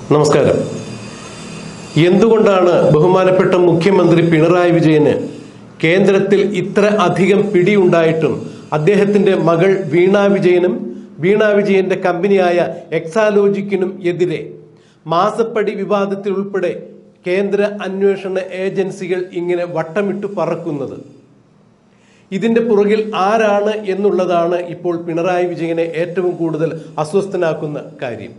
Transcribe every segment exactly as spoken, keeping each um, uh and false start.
നമസ്കാരം. എന്തുകൊണ്ടാണ് ബഹുമാനപ്പെട്ട മുഖ്യമന്ത്രി പിണറായി വിജയന് കേന്ദ്രത്തിൽ ഇത്ര അധികം പിടിയുണ്ടായിട്ടും അദ്ദേഹത്തിന്റെ മകൾ വീണ വിജയനും വീണ വിജയന്റെ കമ്പനിയായ എക്സാലോജിക്കിനും എതിരെ മാസപ്പടി വിവാദത്തിൽ ഉൾപ്പെടെ കേന്ദ്ര അന്വേഷണ ഏജൻസികൾ ഇങ്ങനെ വട്ടമിട്ടു പറക്കുന്നത്? ഇതിന്റെ പുറകിൽ ആരാണ് എന്നുള്ളതാണ് ഇപ്പോൾ പിണറായി വിജയനെ ഏറ്റവും കൂടുതൽ അസ്വസ്ഥനാക്കുന്ന കാര്യം.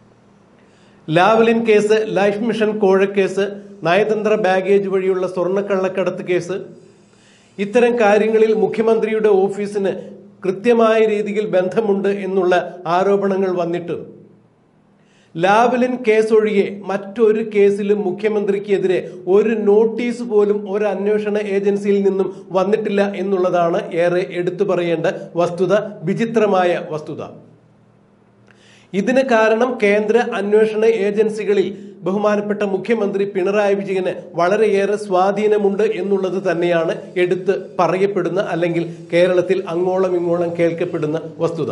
ലാവ്ലിൻ കേസ്, ലൈഫ് മിഷൻ കോഴക്കേസ്, നയതന്ത്ര ബാഗേജ് വഴിയുള്ള സ്വർണ്ണക്കള്ളക്കടത്ത് കേസ്, ഇത്തരം കാര്യങ്ങളിൽ മുഖ്യമന്ത്രിയുടെ ഓഫീസിന് കൃത്യമായ രീതിയിൽ ബന്ധമുണ്ട് എന്നുള്ള ആരോപണങ്ങൾ വന്നിട്ടും ലാവ്ലിൻ കേസ് ഒഴികെ മറ്റൊരു കേസിലും മുഖ്യമന്ത്രിക്കെതിരെ ഒരു നോട്ടീസ് പോലും ഒരു അന്വേഷണ ഏജൻസിയിൽ നിന്നും വന്നിട്ടില്ല എന്നുള്ളതാണ് ഏറെ എടുത്തു പറയേണ്ട വസ്തുത, വിചിത്രമായ വസ്തുത. ഇതിന് കാരണം കേന്ദ്ര അന്വേഷണ ഏജൻസികളിൽ ബഹുമാനപ്പെട്ട മുഖ്യമന്ത്രി പിണറായി വിജയന് വളരെയേറെ സ്വാധീനമുണ്ട് എന്നുള്ളത് തന്നെയാണ് എടുത്ത് പറയപ്പെടുന്ന, അല്ലെങ്കിൽ കേരളത്തിൽ അങ്ങോളം ഇങ്ങോളം കേൾക്കപ്പെടുന്ന വസ്തുത.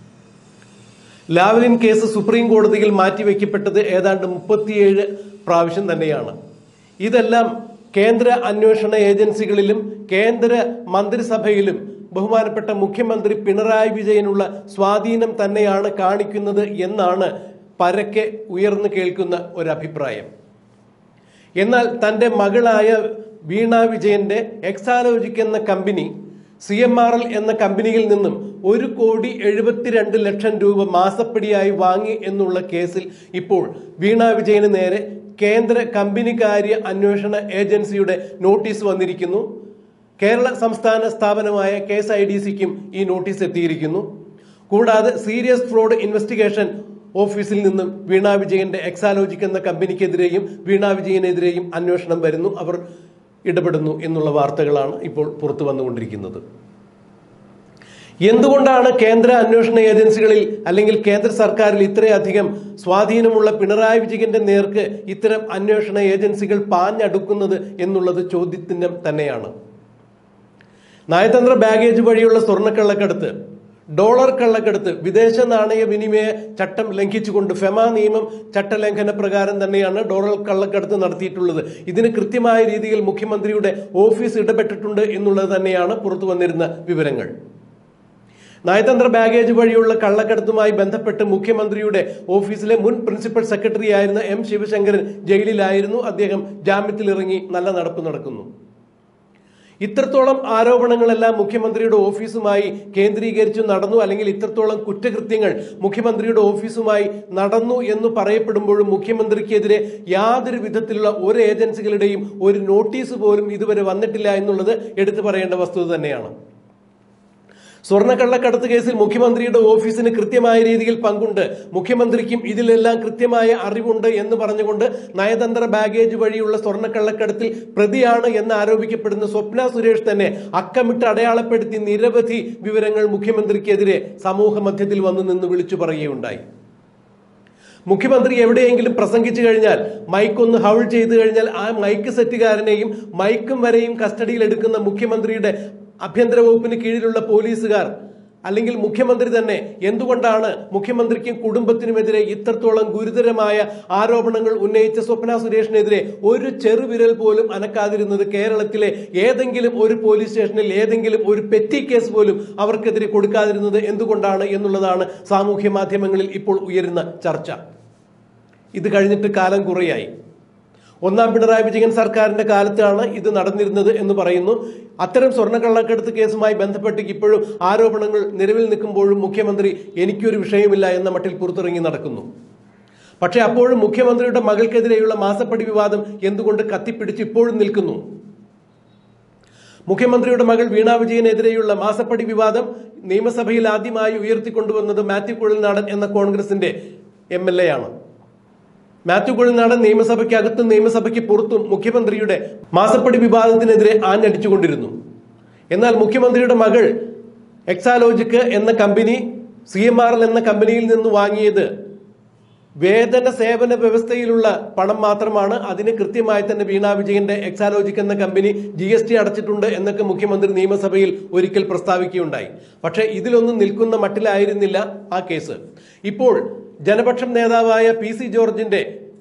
ലാവ്ലിൻ കേസ് സുപ്രീം കോടതിയിൽ മാറ്റിവെക്കപ്പെട്ടത് ഏതാണ്ട് മുപ്പത്തിയേഴ് പ്രാവശ്യം തന്നെയാണ്. ഇതെല്ലാം കേന്ദ്ര അന്വേഷണ ഏജൻസികളിലും കേന്ദ്ര മന്ത്രിസഭയിലും ബഹുമാനപ്പെട്ട മുഖ്യമന്ത്രി പിണറായി വിജയനുള്ള സ്വാധീനം തന്നെയാണ് കാണിക്കുന്നത് എന്നാണ് പരക്കെ ഉയർന്നു കേൾക്കുന്ന ഒരഭിപ്രായം. എന്നാൽ തന്റെ മകളായ വീണ വിജയന്റെ എക്സാലോജിക് എന്ന company C M R L എന്ന കമ്പനിയിൽ നിന്നും ഒരു കോടി എഴുപത്തിരണ്ട് ലക്ഷം രൂപ മാസപ്പടിയായി വാങ്ങി എന്നുള്ള കേസിൽ ഇപ്പോൾ വീണ വിജയന് നേരെ കേന്ദ്ര കമ്പനികാര്യ അന്വേഷണ ഏജൻസിയുടെ നോട്ടീസ് വന്നിരിക്കുന്നു. കേരള സംസ്ഥാന സ്ഥാപനമായ കെ എസ് ഐ ഡി സിക്കും ഈ നോട്ടീസ് എത്തിയിരിക്കുന്നു. കൂടാതെ സീരിയസ് ഫ്രോഡ് ഇൻവെസ്റ്റിഗേഷൻ ഓഫീസിൽ നിന്നും വീണ വിജയന്റെ എക്സാലോജിക് എന്ന കമ്പനിക്കെതിരെയും വീണ വിജയനെതിരെയും അന്വേഷണം വരുന്നു, അവർ ഇടപെടുന്നു എന്നുള്ള വാർത്തകളാണ് ഇപ്പോൾ പുറത്തു വന്നുകൊണ്ടിരിക്കുന്നത്. എന്തുകൊണ്ടാണ് കേന്ദ്ര അന്വേഷണ ഏജൻസികളിൽ അല്ലെങ്കിൽ കേന്ദ്ര സർക്കാരിൽ ഇത്രയധികം സ്വാധീനമുള്ള പിണറായി വിജയന്റെ നേർക്ക് ഇത്തരം അന്വേഷണ ഏജൻസികൾ പാഞ്ഞടുക്കുന്നത് എന്നുള്ളത് ചോദ്യചിഹ്നം തന്നെയാണ്. നയതന്ത്ര ബാഗേജ് വഴിയുള്ള സ്വർണ്ണക്കള്ളക്കടത്ത്, ഡോളർ കള്ളക്കടത്ത്, വിദേശ നാണയ വിനിമയ ചട്ടം ലംഘിച്ചുകൊണ്ട് ഫെമ നിയമം ചട്ടലംഘന പ്രകാരം തന്നെയാണ് ഡോളർ കള്ളക്കടത്ത് നടത്തിയിട്ടുള്ളത്. ഇതിന് കൃത്യമായ രീതിയിൽ മുഖ്യമന്ത്രിയുടെ ഓഫീസ് ഇടപെട്ടിട്ടുണ്ട് എന്നുള്ളത് തന്നെയാണ് പുറത്തു വന്നിരുന്ന വിവരങ്ങൾ. നയതന്ത്ര ബാഗേജ് വഴിയുള്ള കള്ളക്കടത്തുമായി ബന്ധപ്പെട്ട് മുഖ്യമന്ത്രിയുടെ ഓഫീസിലെ മുൻ പ്രിൻസിപ്പൽ സെക്രട്ടറി ആയിരുന്ന എം ശിവശങ്കരൻ ജയിലിലായിരുന്നു. അദ്ദേഹം ജാമ്യത്തിലിറങ്ങി നല്ല നടപ്പ് നടക്കുന്നു. ഇത്രത്തോളം ആരോപണങ്ങളെല്ലാം മുഖ്യമന്ത്രിയുടെ ഓഫീസുമായി കേന്ദ്രീകരിച്ചു നടന്നു, അല്ലെങ്കിൽ ഇത്രത്തോളം കുറ്റകൃത്യങ്ങൾ മുഖ്യമന്ത്രിയുടെ ഓഫീസുമായി നടന്നു എന്ന് പറയപ്പെടുമ്പോഴും മുഖ്യമന്ത്രിക്കെതിരെ യാതൊരു വിധത്തിലുള്ള ഒരു ഏജൻസികളുടെയും ഒരു നോട്ടീസ് പോലും ഇതുവരെ വന്നിട്ടില്ല എന്നുള്ളത് എടുത്തു പറയേണ്ട വസ്തുത തന്നെയാണ്. സ്വർണ്ണക്കള്ളക്കടത്ത് കേസിൽ മുഖ്യമന്ത്രിയുടെ ഓഫീസിന് കൃത്യമായ രീതിയിൽ പങ്കുണ്ട്, മുഖ്യമന്ത്രിക്കും ഇതിലെല്ലാം കൃത്യമായ അറിവുണ്ട് എന്ന് പറഞ്ഞുകൊണ്ട് നയതന്ത്ര ബാഗേജ് വഴിയുള്ള സ്വർണ്ണക്കള്ളക്കടത്തിൽ പ്രതിയാണ് എന്ന് ആരോപിക്കപ്പെടുന്ന സ്വപ്ന സുരേഷ് തന്നെ അക്കമിട്ട് അടയാളപ്പെടുത്തി നിരവധി വിവരങ്ങൾ മുഖ്യമന്ത്രിക്കെതിരെ സമൂഹ മധ്യത്തിൽ വന്നു നിന്ന് വിളിച്ചു പറയുകയുണ്ടായി. മുഖ്യമന്ത്രി എവിടെയെങ്കിലും പ്രസംഗിച്ചു കഴിഞ്ഞാൽ, മൈക്കൊന്ന് ഹൗൾ ചെയ്തു കഴിഞ്ഞാൽ ആ മൈക്ക് സെറ്റുകാരനെയും മൈക്കും വരെയും കസ്റ്റഡിയിൽ എടുക്കുന്ന മുഖ്യമന്ത്രിയുടെ ആഭ്യന്തര വകുപ്പിന് കീഴിലുള്ള പോലീസുകാർ അല്ലെങ്കിൽ മുഖ്യമന്ത്രി തന്നെ എന്തുകൊണ്ടാണ് മുഖ്യമന്ത്രിക്കും കുടുംബത്തിനുമെതിരെ ഇത്രത്തോളം ഗുരുതരമായ ആരോപണങ്ങൾ ഉന്നയിച്ച സ്വപ്ന സുരേഷിനെതിരെ ഒരു ചെറുവിരൽ പോലും അനക്കാതിരുന്നത്? കേരളത്തിലെ ഏതെങ്കിലും ഒരു പോലീസ് സ്റ്റേഷനിൽ ഏതെങ്കിലും ഒരു പെറ്റി കേസ് പോലും അവർക്കെതിരെ കൊടുക്കാതിരുന്നത് എന്തുകൊണ്ടാണ് എന്നുള്ളതാണ് സാമൂഹ്യ മാധ്യമങ്ങളിൽ ഇപ്പോൾ ഉയരുന്ന ചർച്ച. ഇത് കഴിഞ്ഞിട്ട് കാലം കുറയായി. ഒന്നാം പിണറായി വിജയൻ സർക്കാരിന്റെ കാലത്താണ് ഇത് നടന്നിരുന്നത് എന്ന് പറയുന്നു. അത്തരം സ്വർണ്ണക്കള്ളക്കടത്ത് കേസുമായി ബന്ധപ്പെട്ട് ഇപ്പോഴും ആരോപണങ്ങൾ നിലവിൽ നിൽക്കുമ്പോഴും മുഖ്യമന്ത്രി എനിക്കൊരു വിഷയമില്ല എന്ന മട്ടിൽ പുറത്തിറങ്ങി നടക്കുന്നു. പക്ഷെ അപ്പോഴും മുഖ്യമന്ത്രിയുടെ മകൾക്കെതിരെയുള്ള മാസപ്പടി വിവാദം എന്തുകൊണ്ട് കത്തിപ്പിടിച്ച് ഇപ്പോഴും നിൽക്കുന്നു? മുഖ്യമന്ത്രിയുടെ മകൾ വീണ വിജയനെതിരെയുള്ള മാസപ്പടി വിവാദം നിയമസഭയിൽ ആദ്യമായി ഉയർത്തിക്കൊണ്ടുവന്നത് മാത്യു കുഴൽനാടൻ എന്ന കോൺഗ്രസിന്റെ എം എൽ എ ആണ്. മാത്യു കുഴൽനാടൻ നിയമസഭയ്ക്കകത്തും നിയമസഭയ്ക്ക് പുറത്തും മുഖ്യമന്ത്രിയുടെ മാസപ്പടി വിവാദത്തിനെതിരെ ആഞ്ഞടിച്ചുകൊണ്ടിരുന്നു. എന്നാൽ മുഖ്യമന്ത്രിയുടെ മകൾ എക്സാലോജിക് എന്ന company C M R L എന്ന കമ്പനിയിൽ നിന്ന് വാങ്ങിയത് വേതന സേവന വ്യവസ്ഥയിലുള്ള പണം മാത്രമാണ്. അതിന് കൃത്യമായി തന്നെ വീണ വിജയന്റെ എക്സാലോജിക് എന്ന കമ്പനി ജി എസ് ടി അടച്ചിട്ടുണ്ട് എന്നൊക്കെ മുഖ്യമന്ത്രി നിയമസഭയിൽ ഒരിക്കൽ പ്രസ്താവിക്കുകയുണ്ടായി. പക്ഷെ ഇതിലൊന്നും നിൽക്കുന്ന മട്ടിലായിരുന്നില്ല ആ കേസ്. ഇപ്പോൾ ജനപക്ഷം നേതാവായ പി സി ജോർജിന്റെ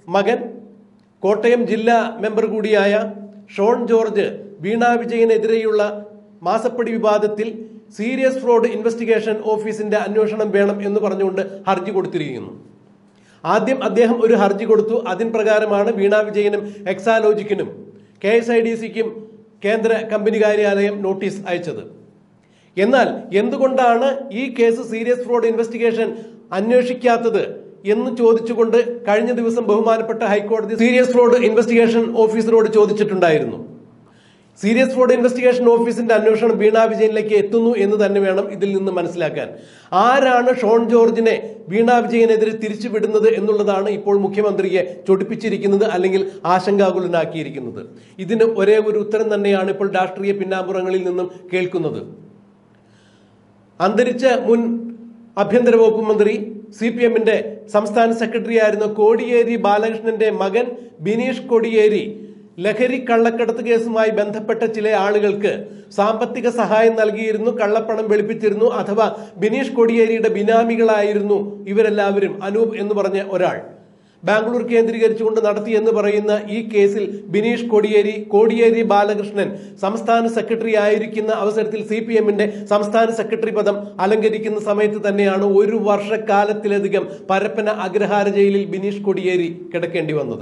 മകൻ കോട്ടയം ജില്ലാ മെമ്പർ കൂടിയായ ഷോൺ ജോർജ് വീണ വിജയനെതിരെയുള്ള മാസപ്പടി വിവാദത്തിൽ സീരിയസ് ഫ്രോഡ് ഇൻവെസ്റ്റിഗേഷൻ ഓഫീസിന്റെ അന്വേഷണം വേണം എന്ന് പറഞ്ഞുകൊണ്ട് ഹർജി കൊടുത്തിരിക്കുന്നു. ആദ്യം അദ്ദേഹം ഒരു ഹർജി കൊടുത്തു. അതിൻ പ്രകാരമാണ് വീണ വിജയനും എക്സാലോജിക്കിനും കെ എസ് ഐ ഡി സിക്കും കേന്ദ്ര കമ്പനി കാര്യാലയം നോട്ടീസ് അയച്ചത്. എന്നാൽ എന്തുകൊണ്ടാണ് ഈ കേസ് സീരിയസ് ഫ്രോഡ് ഇൻവെസ്റ്റിഗേഷൻ അന്വേഷിക്കാത്തത് എന്ന് ചോദിച്ചുകൊണ്ട് കഴിഞ്ഞ ദിവസം ബഹുമാനപ്പെട്ട ഹൈക്കോടതി സീരിയസ് ഫ്രോഡ് ഇൻവെസ്റ്റിഗേഷൻ ഓഫീസറോട് ചോദിച്ചിട്ടുണ്ടായിരുന്നു. സീരിയസ് ഫ്രോഡ് ഇൻവെസ്റ്റിഗേഷൻ ഓഫീസിന്റെ അന്വേഷണം വീണ വിജയനിലേക്ക് എത്തുന്നു എന്ന് തന്നെ വേണം ഇതിൽ നിന്ന് മനസ്സിലാക്കാൻ. ആരാണ് ഷോൺ ജോർജിനെ വീണ വിജയനെതിരെ തിരിച്ചുവിടുന്നത് എന്നുള്ളതാണ് ഇപ്പോൾ മുഖ്യമന്ത്രിയെ ചൊടിപ്പിച്ചിരിക്കുന്നത്, അല്ലെങ്കിൽ ആശങ്കാകുലനാക്കിയിരിക്കുന്നത്. ഇതിന് ഒരേ ഒരു ഉത്തരം തന്നെയാണ് ഇപ്പോൾ രാഷ്ട്രീയ പിന്നാമ്പുറങ്ങളിൽ നിന്നും കേൾക്കുന്നത്. അന്തരിച്ച മുൻ ആഭ്യന്തര വകുപ്പ് മന്ത്രി സി പി എമ്മിന്റെ സംസ്ഥാന സെക്രട്ടറി ആയിരുന്ന കോടിയേരി ബാലകൃഷ്ണന്റെ മകൻ ബിനീഷ് കോടിയേരി ലഹരി കള്ളക്കടത്ത് കേസുമായി ബന്ധപ്പെട്ട ചില ആളുകൾക്ക് സാമ്പത്തിക സഹായം നൽകിയിരുന്നു, കള്ളപ്പണം വെളുപ്പിച്ചിരുന്നു. അഥവാ ബിനീഷ് കോടിയേരിയുടെ ബിനാമികളായിരുന്നു ഇവരെല്ലാവരും. അനൂപ് എന്ന് പറഞ്ഞ ഒരാൾ ബാംഗ്ലൂർ കേന്ദ്രീകരിച്ചുകൊണ്ട് നടത്തി എന്ന് പറയുന്ന ഈ കേസിൽ ബിനീഷ് കോടിയേരി കോടിയേരി ബാലകൃഷ്ണൻ സംസ്ഥാന സെക്രട്ടറി ആയിരിക്കുന്ന അവസരത്തിൽ സി പി എമ്മിന്റെ സംസ്ഥാന സെക്രട്ടറി പദം അലങ്കരിക്കുന്ന സമയത്ത് തന്നെയാണ് ഒരു വർഷക്കാലത്തിലധികം പരപ്പന അഗ്രഹാര ജയിലിൽ ബിനീഷ് കോടിയേരി കിടക്കേണ്ടി വന്നത്.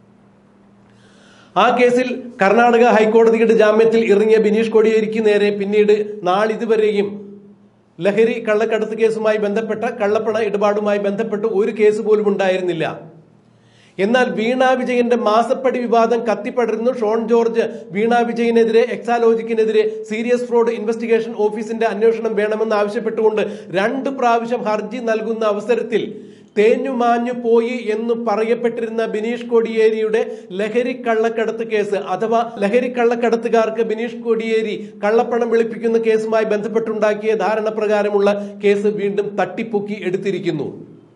ആ കേസിൽ കർണാടക ഹൈക്കോടതിയുടെ ജാമ്യത്തിൽ ഇറങ്ങിയ ബിനീഷ് കോടിയേരിക്ക് നേരെ പിന്നീട് നാളിതുവരെയും ലഹരി കള്ളക്കടത്ത് കേസുമായി ബന്ധപ്പെട്ട കള്ളപ്പണ ഇടപാടുമായി ബന്ധപ്പെട്ട് ഒരു കേസ് പോലും ഉണ്ടായിരുന്നില്ല. എന്നാൽ വീണ വിജയന്റെ മാസപ്പടി വിവാദം കത്തിപ്പടരുന്നു. ഷോൺ ജോർജ് വീണ വിജയനെതിരെ എക്സാലോജിക്കിനെതിരെ സീരിയസ് ഫ്രോഡ് ഇൻവെസ്റ്റിഗേഷൻ ഓഫീസിന്റെ അന്വേഷണം വേണമെന്ന് ആവശ്യപ്പെട്ടുകൊണ്ട് രണ്ട് പ്രാവശ്യം ഹർജി നൽകുന്ന അവസരത്തിൽ തേഞ്ഞുമാഞ്ഞു പോയി എന്ന് പറയപ്പെട്ടിരുന്ന ബിനീഷ് കോടിയേരിയുടെ ലഹരി കള്ളക്കടത്ത് കേസ്, അഥവാ ലഹരി കള്ളക്കടത്തുകാർക്ക് ബിനീഷ് കോടിയേരി കള്ളപ്പണം വെളുപ്പിക്കുന്ന കേസുമായി ബന്ധപ്പെട്ടുണ്ടാക്കിയ ധാരണ പ്രകാരമുള്ള കേസ് വീണ്ടും തട്ടിപ്പൊക്കി എടുത്തിരിക്കുന്നു.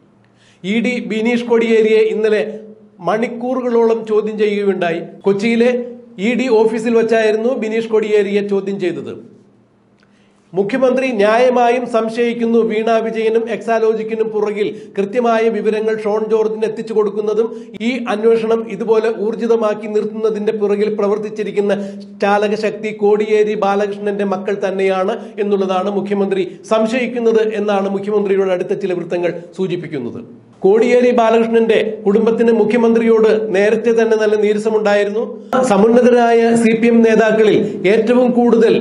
ഇ ഡി ബിനീഷ് കോടിയേരിയെ ഇന്നലെ മണിക്കൂറുകളോളം ചോദ്യം ചെയ്യുകയുണ്ടായി. കൊച്ചിയിലെ ഇ ഡി ഓഫീസിൽ വെച്ചായിരുന്നു ബിനീഷ് കോടിയേരിയെ ചോദ്യം ചെയ്തത്. മുഖ്യമന്ത്രി ന്യായമായും സംശയിക്കുന്നു വീണ വിജയനും എക്സാലോജിക്കിനും പുറകിൽ കൃത്യമായ വിവരങ്ങൾ ഷോൺ ജോർജിന് എത്തിച്ചു കൊടുക്കുന്നതും ഈ അന്വേഷണം ഇതുപോലെ ഊർജിതമാക്കി നിർത്തുന്നതിന്റെ പുറകിൽ പ്രവർത്തിച്ചിരിക്കുന്ന ചാലകശക്തി കോടിയേരി ബാലകൃഷ്ണന്റെ മക്കൾ തന്നെയാണ് എന്നുള്ളതാണ് മുഖ്യമന്ത്രി സംശയിക്കുന്നത് എന്നാണ് മുഖ്യമന്ത്രിയുടെ അടുത്ത ചില വൃത്തങ്ങൾ സൂചിപ്പിക്കുന്നത്. കോടിയേരി ബാലകൃഷ്ണന്റെ കുടുംബത്തിന് മുഖ്യമന്ത്രിയോട് നേരത്തെ തന്നെ നല്ല നീരസമുണ്ടായിരുന്നു. സമുന്നതരായ സി പി എം നേതാക്കളിൽ ഏറ്റവും കൂടുതൽ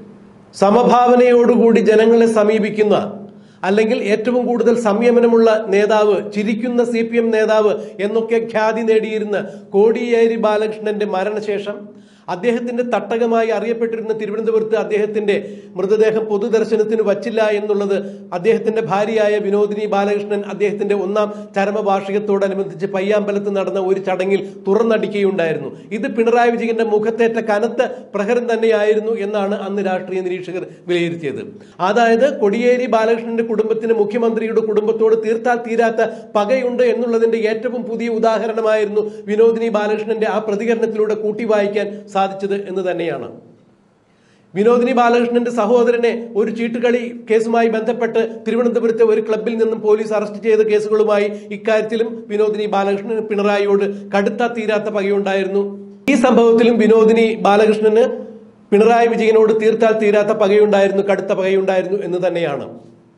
സമഭാവനയോടുകൂടി ജനങ്ങളെ സമീപിക്കുന്ന, അല്ലെങ്കിൽ ഏറ്റവും കൂടുതൽ സംയമനമുള്ള നേതാവ്, ചിരിക്കുന്ന സി പി എം നേതാവ് എന്നൊക്കെ ഖ്യാതി നേടിയിരുന്ന കോടിയേരി ബാലകൃഷ്ണന്റെ മരണശേഷം അദ്ദേഹത്തിന്റെ തട്ടകമായി അറിയപ്പെട്ടിരുന്ന തിരുവനന്തപുരത്ത് അദ്ദേഹത്തിന്റെ മൃതദേഹം പൊതുദർശനത്തിന് വച്ചില്ല എന്നുള്ളത് അദ്ദേഹത്തിന്റെ ഭാര്യയായ വിനോദിനി ബാലകൃഷ്ണൻ അദ്ദേഹത്തിന്റെ ഒന്നാം ചരമവാർഷികത്തോടനുബന്ധിച്ച് പയ്യാമ്പലത്ത് നടന്ന ഒരു ചടങ്ങിൽ തുറന്നടിക്കുകയുണ്ടായിരുന്നു. ഇത് പിണറായി വിജയന്റെ മുഖത്തേറ്റ കനത്ത പ്രഹരം തന്നെയായിരുന്നു എന്നാണ് അന്ന് രാഷ്ട്രീയ നിരീക്ഷകർ വിലയിരുത്തിയത്. അതായത് കോടിയേരി ബാലകൃഷ്ണന്റെ കുടുംബത്തിന് മുഖ്യമന്ത്രിയുടെ കുടുംബത്തോട് തീർത്താൽ തീരാത്ത പകയുണ്ട് എന്നുള്ളതിന്റെ ഏറ്റവും പുതിയ ഉദാഹരണമായിരുന്നു വിനോദിനി ബാലകൃഷ്ണന്റെ ആ പ്രതികരണത്തിലൂടെ കൂട്ടി വായിക്കാൻ സാധിച്ചത് എന്ന് തന്നെയാണ്. വിനോദിനി ബാലകൃഷ്ണന്റെ സഹോദരനെ ഒരു ചീട്ടുകളി കേസുമായി ബന്ധപ്പെട്ട് തിരുവനന്തപുരത്തെ ഒരു ക്ലബിൽ നിന്നും പോലീസ് അറസ്റ്റ് ചെയ്ത കേസുകളുമായി ഇക്കാര്യത്തിലും വിനോദിനി ബാലകൃഷ്ണന് പിണറായിയോട് കടുത്ത തീരാത്ത പകയുണ്ടായിരുന്നു. ഈ സംഭവത്തിലും വിനോദിനി ബാലകൃഷ്ണന് പിണറായി വിജയനോട് തീർത്താൽ തീരാത്ത പകയുണ്ടായിരുന്നു, കടുത്ത പകയുണ്ടായിരുന്നു എന്ന് തന്നെയാണ്.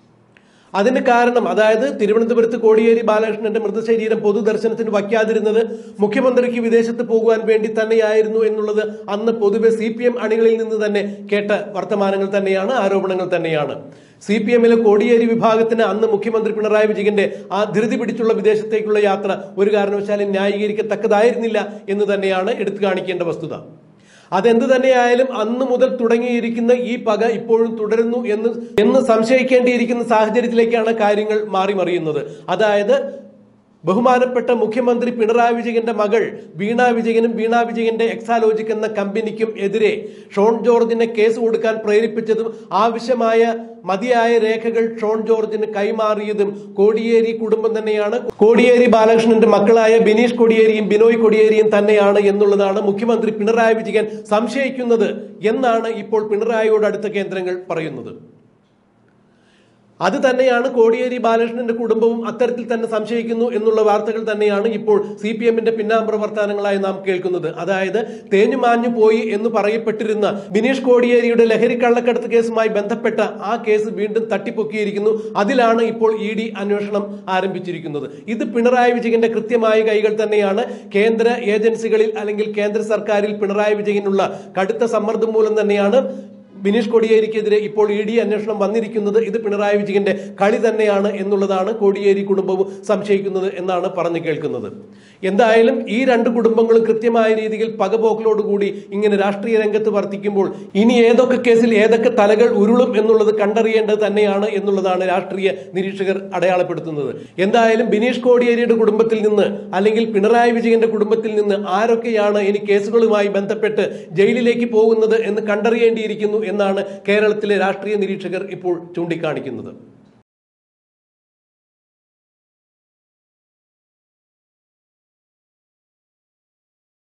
അതിന് കാരണം, അതായത് തിരുവനന്തപുരത്ത് കോടിയേരി ബാലകൃഷ്ണന്റെ മൃതശരീരം പൊതുദർശനത്തിന് വയ്ക്കാതിരുന്നത് മുഖ്യമന്ത്രിക്ക് വിദേശത്ത് പോകുവാൻ വേണ്ടി തന്നെയായിരുന്നു എന്നുള്ളത് അന്ന് പൊതുവെ സി പി എം അണികളിൽ നിന്ന് തന്നെ കേട്ട വർത്തമാനങ്ങൾ തന്നെയാണ്, ആരോപണങ്ങൾ തന്നെയാണ്. സി പി എമ്മിലെ കോടിയേരി വിഭാഗത്തിന് അന്ന് മുഖ്യമന്ത്രി പിണറായി വിജയന്റെ ആ ധൃതി പിടിച്ചുള്ള വിദേശത്തേക്കുള്ള യാത്ര ഒരു കാരണവശാലും ന്യായീകരിക്കത്തക്കതായിരുന്നില്ല എന്ന് തന്നെയാണ് എടുത്തു കാണിക്കേണ്ട വസ്തുത. അതെന്ത് തന്നെയായാലും അന്ന് മുതൽ തുടങ്ങിയിരിക്കുന്ന ഈ പക ഇപ്പോഴും തുടരുന്നു എന്ന് എന്ന് സംശയിക്കേണ്ടിയിരിക്കുന്ന സാഹചര്യത്തിലേക്കാണ് കാര്യങ്ങൾ മാറി മറിയുന്നത്. അതായത് ബഹുമാനപ്പെട്ട മുഖ്യമന്ത്രി പിണറായി വിജയന്റെ മകൾ വീണ വിജയനും വീണ വിജയന്റെ എക്സാലോജിക് എന്ന കമ്പനിക്കും എതിരെ ഷോൺ ജോർജിനെ കേസ് കൊടുക്കാൻ പ്രേരിപ്പിച്ചതും ആവശ്യമായ മതിയായ രേഖകൾ ഷോൺ ജോർജിന് കൈമാറിയതും കോടിയേരി കുടുംബം തന്നെയാണ്. കോടിയേരി ബാലകൃഷ്ണന്റെ മക്കളായ ബിനീഷ് കോടിയേരിയും ബിനോയ് കോടിയേരിയും തന്നെയാണ് എന്നുള്ളതാണ് മുഖ്യമന്ത്രി പിണറായി വിജയൻ സംശയിക്കുന്നത് എന്നാണ് ഇപ്പോൾ പിണറായിയോട് അടുത്ത കേന്ദ്രങ്ങൾ പറയുന്നത്. അത് തന്നെയാണ് കോടിയേരി ബാലകൃഷ്ണന്റെ കുടുംബവും അത്തരത്തിൽ തന്നെ സംശയിക്കുന്നു എന്നുള്ള വാർത്തകൾ തന്നെയാണ് ഇപ്പോൾ സി പി എമ്മിന്റെ പിന്നാമ്പുറ വർത്താനങ്ങളായി നാം കേൾക്കുന്നത്. അതായത് തേഞ്ഞു മാഞ്ഞു പോയി എന്ന് പറയപ്പെട്ടിരുന്ന ബിനീഷ് കോടിയേരിയുടെ ലഹരി കള്ളക്കടത്ത് കേസുമായി ബന്ധപ്പെട്ട ആ കേസ് വീണ്ടും തട്ടിപ്പൊക്കിയിരിക്കുന്നു. അതിലാണ് ഇപ്പോൾ ഇ ഡി അന്വേഷണം ആരംഭിച്ചിരിക്കുന്നത്. ഇത് പിണറായി വിജയന്റെ കൃത്യമായ കൈകൾ തന്നെയാണ്. കേന്ദ്ര ഏജൻസികളിൽ അല്ലെങ്കിൽ കേന്ദ്ര സർക്കാരിൽ പിണറായി വിജയനുള്ള കടുത്ത സമ്മർദ്ദം മൂലം തന്നെയാണ് ബിനീഷ് കോടിയേരിക്കെതിരെ ഇപ്പോൾ ഇ ഡി അന്വേഷണം വന്നിരിക്കുന്നത്. ഇത് പിണറായി വിജയന്റെ കളി തന്നെയാണ് എന്നുള്ളതാണ് കോടിയേരി കുടുംബവും സംശയിക്കുന്നത് എന്നാണ് പറഞ്ഞു കേൾക്കുന്നത്. എന്തായാലും ഈ രണ്ട് കുടുംബങ്ങളും കൃത്യമായ രീതിയിൽ പകപോക്കലോടുകൂടി ഇങ്ങനെ രാഷ്ട്രീയ രംഗത്ത് വർത്തിക്കുമ്പോൾ ഇനി ഏതൊക്കെ കേസിൽ ഏതൊക്കെ തലകൾ ഉരുളും എന്നുള്ളത് കണ്ടറിയേണ്ടത് തന്നെയാണ് എന്നുള്ളതാണ് രാഷ്ട്രീയ നിരീക്ഷകർ അടയാളപ്പെടുത്തുന്നത്. എന്തായാലും ബിനീഷ് കോടിയേരിയുടെ കുടുംബത്തിൽ നിന്ന് അല്ലെങ്കിൽ പിണറായി വിജയന്റെ കുടുംബത്തിൽ നിന്ന് ആരൊക്കെയാണ് ഇനി കേസുകളുമായി ബന്ധപ്പെട്ട് ജയിലിലേക്ക് പോകുന്നത് എന്ന് കണ്ടറിയേണ്ടിയിരിക്കുന്നു എന്നാണ് കേരളത്തിലെ രാഷ്ട്രീയ നിരീക്ഷകർ ഇപ്പോൾ ചൂണ്ടിക്കാണിക്കുന്നത്.